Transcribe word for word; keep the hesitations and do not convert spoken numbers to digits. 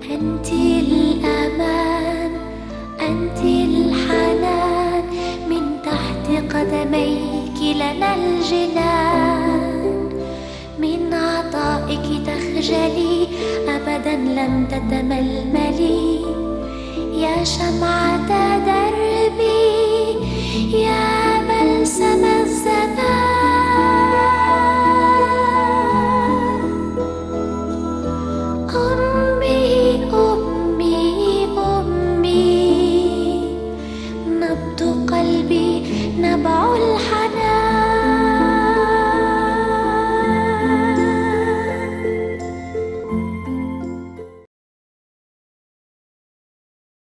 أنت الأمان، أنت الحنان، من تحت قدميك لنا الجنان. من عطائك تخجلي أبدا لم تتململي، يا شمعة دربي، يا بلسم الزمان.